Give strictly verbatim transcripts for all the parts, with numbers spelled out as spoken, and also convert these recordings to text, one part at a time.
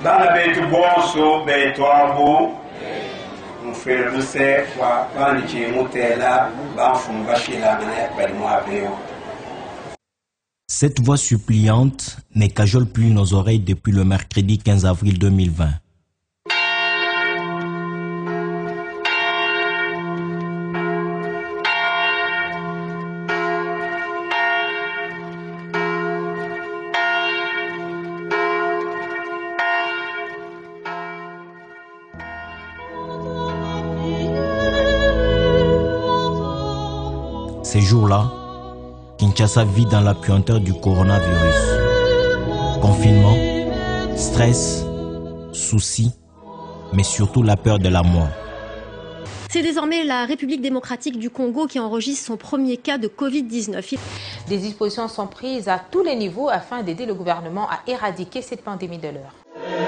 bana betu bonso betwabo mufere duse kwa bani chimutela bafumba shila na yakbali mwaveo. Cette voix suppliante ne cajole plus nos oreilles depuis le mercredi quinze avril deux mille vingt. Ces jours-là, Kinshasa vit dans la puanteur du coronavirus. Confinement, stress, soucis, mais surtout la peur de la mort. C'est désormais la République démocratique du Congo qui enregistre son premier cas de Covid dix-neuf. Des dispositions sont prises à tous les niveaux afin d'aider le gouvernement à éradiquer cette pandémie de l'heure.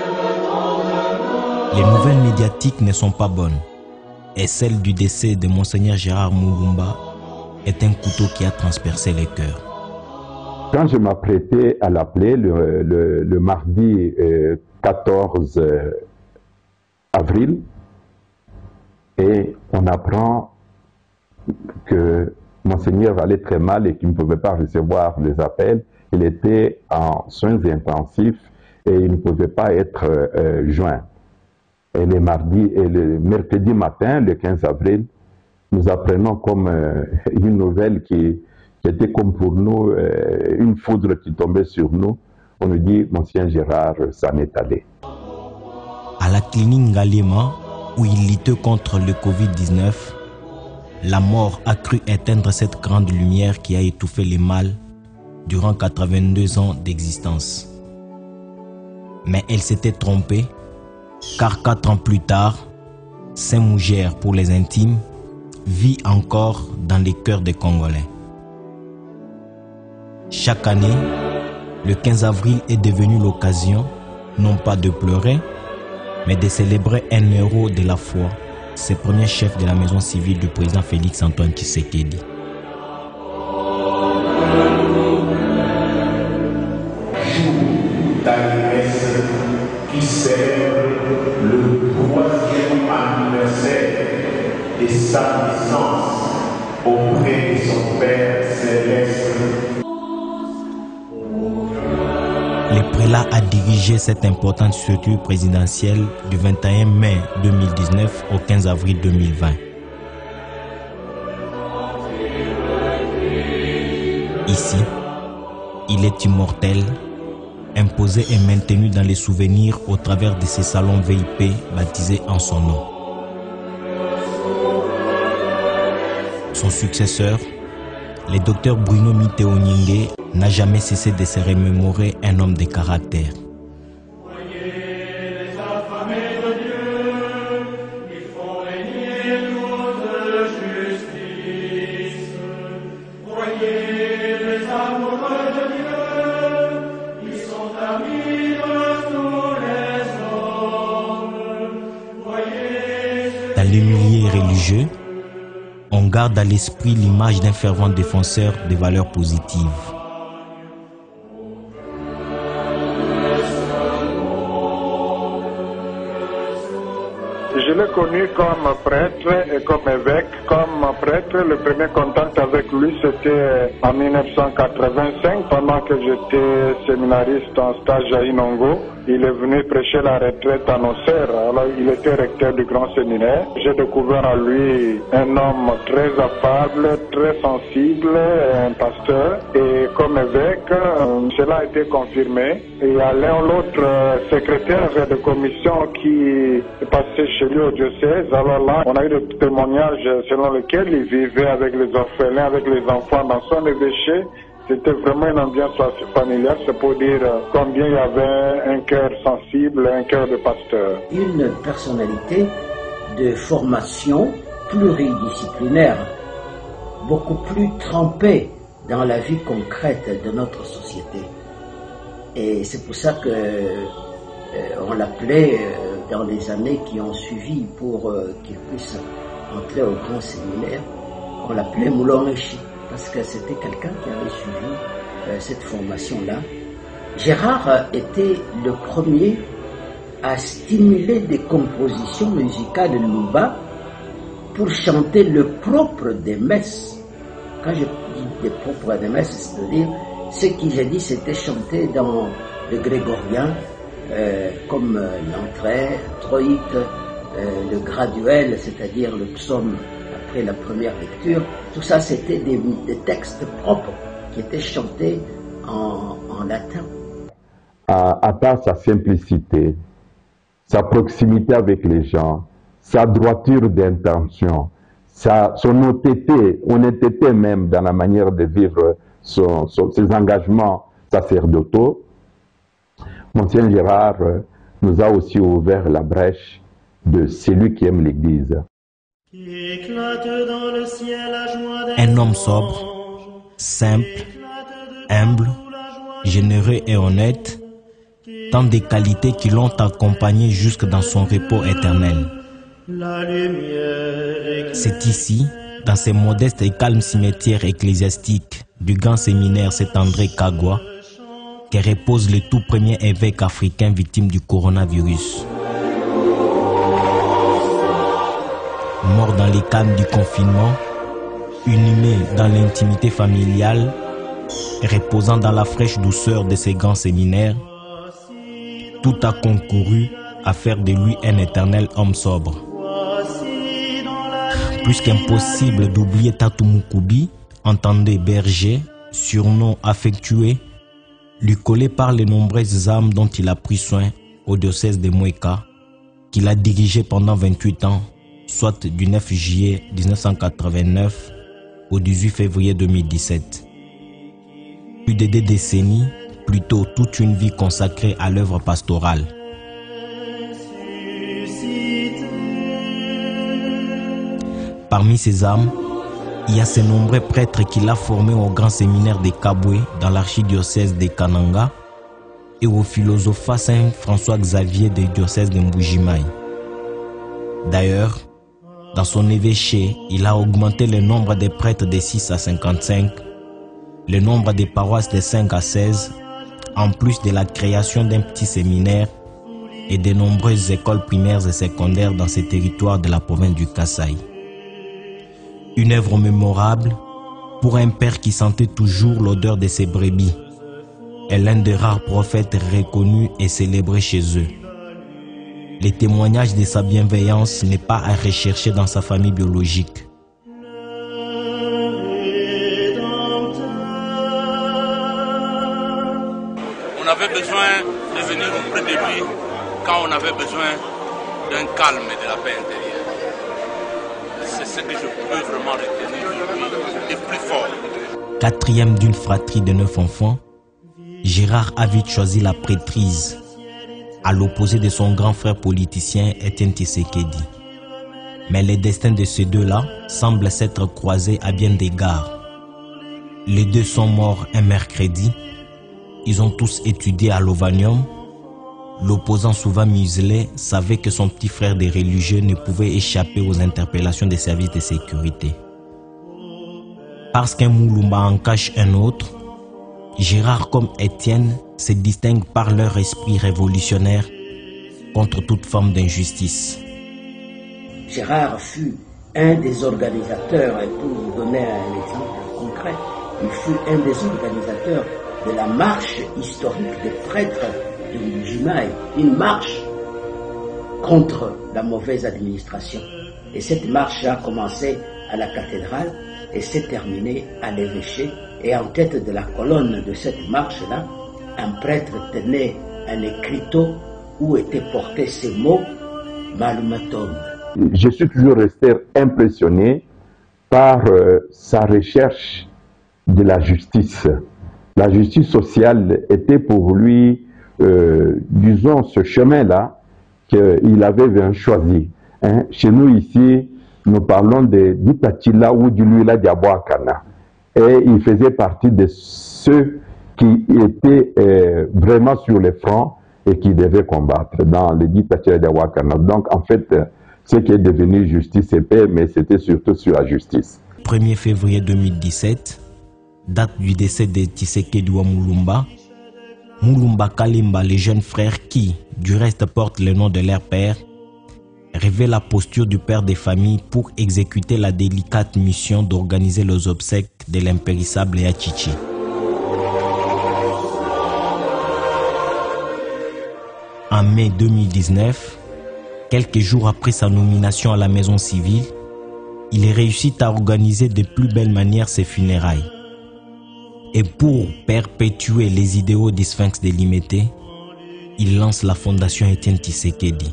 Les nouvelles médiatiques ne sont pas bonnes. Et celle du décès de Monseigneur Gérard Mulumba est un couteau qui a transpercé les cœurs. Quand je m'apprêtais à l'appeler le, le, le mardi euh, quatorze avril, et on apprend que Monseigneur allait très mal et qu'il ne pouvait pas recevoir les appels, il était en soins intensifs et il ne pouvait pas être euh, joint. Et le mardi et le mercredi matin, le quinze avril, nous apprenons comme euh, une nouvelle qui, qui était comme pour nous euh, une foudre qui tombait sur nous. On nous dit, Monsieur Gérard s'en est allé. À la clinique Ngalema, où il luttait contre le Covid dix-neuf, la mort a cru éteindre cette grande lumière qui a étouffé les mâles durant quatre-vingt-deux ans d'existence. Mais elle s'était trompée, car quatre ans plus tard, Saint-Mougère pour les intimes vit encore dans les cœurs des Congolais. Chaque année, le quinze avril est devenu l'occasion, non pas de pleurer, mais de célébrer un héros de la foi, ce premier chef de la maison civile du président Félix Antoine Tshisekedi. Qui célèbre le troisième anniversaire de sa naissance auprès de son Père céleste. Le prélat a dirigé cette importante structure présidentielle du vingt et un mai deux mille dix-neuf au quinze avril deux mille vingt. Ici, il est immortel, imposé et maintenu dans les souvenirs au travers de ces salons V I P baptisés en son nom. Son successeur, le docteur Bruno Mitterrand, n'a jamais cessé de se remémorer un homme de caractère. Dans les milieux religieux, on garde à l'esprit l'image d'un fervent défenseur des valeurs positives. Je l'ai connu comme prêtre et comme évêque. Comme prêtre, le premier contact avec lui, c'était en mille neuf cent quatre-vingt-cinq, pendant que j'étais séminariste en stage à Inongo. Il est venu prêcher la retraite à Auxerre. Alors, il était recteur du grand séminaire. J'ai découvert en lui un homme très affable, très sensible, un pasteur. Et comme évêque, cela a été confirmé. Et à l'un ou l'autre secrétaire de commission qui est passé chez lui au diocèse. Alors là, on a eu des témoignages selon lesquels il vivait avec les orphelins, avec les enfants dans son évêché. C'était vraiment une ambiance familiale, c'est pour dire combien il y avait un cœur sensible, un cœur de pasteur. Une personnalité de formation pluridisciplinaire, beaucoup plus trempée dans la vie concrète de notre société. Et c'est pour ça que euh, on l'appelait euh, dans les années qui ont suivi pour euh, qu'il puisse entrer au grand séminaire, on l'appelait Moulonrechi, parce que c'était quelqu'un qui avait suivi euh, cette formation-là. Gérard était le premier a stimulé des compositions musicales de Lumba pour chanter le propre des messes. Quand je dis des propres des messes, c'est-à-dire ce qu'il j'ai dit, c'était chanté dans le grégorien, euh, comme euh, l'entrée, troïque, euh, le graduel, c'est-à-dire le psaume après la première lecture. Tout ça, c'était des, des textes propres qui étaient chantés en, en latin. À, à part sa simplicité, sa proximité avec les gens, sa droiture d'intention, sa, son honnêteté, honnêteté même dans la manière de vivre son, son, ses engagements sacerdotaux, Monseigneur Gérard nous a aussi ouvert la brèche de celui qui aime l'Église. Un homme sobre, simple, humble, généreux et honnête, tant des qualités qui l'ont accompagné jusque dans son repos éternel. C'est ici, dans ces modestes et calmes cimetières ecclésiastiques du grand séminaire Saint-André Kagwa, que repose le tout premier évêque africain victime du coronavirus. Mort dans les calmes du confinement, inhumé dans l'intimité familiale, reposant dans la fraîche douceur de ces grands séminaires, tout a concouru à faire de lui un éternel homme sobre. Plus qu'impossible d'oublier Tatou Mukubi, entendez berger, surnom affectueux, lui collé par les nombreuses âmes dont il a pris soin au diocèse de Mweka, qu'il a dirigé pendant vingt-huit ans, soit du neuf juillet mille neuf cent quatre-vingt-neuf au dix-huit février deux mille dix-sept. Plus de deux décennies, plutôt toute une vie consacrée à l'œuvre pastorale. Parmi ces âmes, il y a ces nombreux prêtres qu'il a formés au grand séminaire de Kabwe dans l'archidiocèse de Kananga et au philosophat Saint François-Xavier du diocèse de Mbujimaï. D'ailleurs, dans son évêché, il a augmenté le nombre des prêtres de six à cinquante-cinq, le nombre des paroisses de cinq à seize, en plus de la création d'un petit séminaire et de nombreuses écoles primaires et secondaires dans ces territoires de la province du Kasaï. Une œuvre mémorable pour un père qui sentait toujours l'odeur de ses brebis et l'un des rares prophètes reconnus et célébrés chez eux. Les témoignages de sa bienveillance n'est pas à rechercher dans sa famille biologique. On avait besoin de venir auprès de lui quand on avait besoin d'un calme et de la paix intérieure. C'est ce que je peux vraiment retenir de lui, de plus fort. Quatrième d'une fratrie de neuf enfants, Gérard a vite choisi la prêtrise, à l'opposé de son grand frère politicien Etienne Tshisekedi. Mais les destins de ces deux-là semblent s'être croisés à bien d'égards. Les deux sont morts un mercredi. Ils ont tous étudié à l'Ovanium. L'opposant souvent muselé savait que son petit frère des religieux ne pouvait échapper aux interpellations des services de sécurité. Parce qu'un Moulumba en cache un autre, Gérard comme Étienne se distinguent par leur esprit révolutionnaire contre toute forme d'injustice. Gérard fut un des organisateurs, et pour vous donner un exemple concret, il fut un des organisateurs de la marche historique des prêtres de Mbujimaï, une marche contre la mauvaise administration. Et cette marche a commencé à la cathédrale et s'est terminée à l'évêché. Et en tête de la colonne de cette marche-là, un prêtre tenait un écriteau où étaient portés ces mots « Malumatom ». Je suis toujours resté impressionné par euh, sa recherche de la justice. La justice sociale était pour lui, euh, disons, ce chemin-là qu'il avait bien choisi. Hein. Chez nous ici, nous parlons de d'Itatila ou du Luila Diaboakana. Et il faisait partie de ceux qui étaient euh, vraiment sur le front et qui devaient combattre dans le Itatila Diaboakana. Donc en fait, ce qui est devenu justice et paix, mais c'était surtout sur la justice. premier février deux mille dix-sept, date du décès de Tshisekedi Moulumba, Mulumba Kalimba, les jeunes frères qui, du reste, portent le nom de leur père, révèlent la posture du père des familles pour exécuter la délicate mission d'organiser les obsèques de l'impérissable Yachichi. En mai deux mille dix-neuf, quelques jours après sa nomination à la maison civile, il réussit à organiser de plus belle manière ses funérailles. Et pour perpétuer les idéaux du Sphinx de Limete, il lance la fondation Etienne Tshisekedi.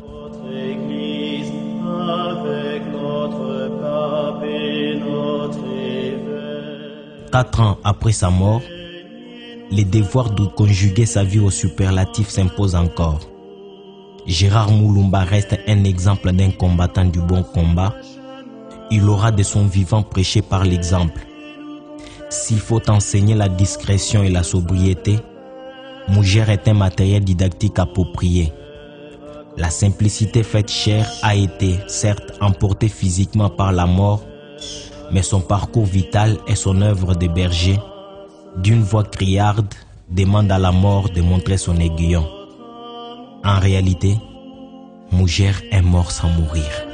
Quatre ans après sa mort, les devoirs de conjuguer sa vie au superlatif s'imposent encore. Gérard Mulumba reste un exemple d'un combattant du bon combat. Il aura de son vivant prêché par l'exemple. S'il faut enseigner la discrétion et la sobriété, Mougère est un matériel didactique approprié. La simplicité faite chère a été, certes, emportée physiquement par la mort, mais son parcours vital et son œuvre de berger, d'une voix criarde, demande à la mort de montrer son aiguillon. En réalité, Mougère est mort sans mourir.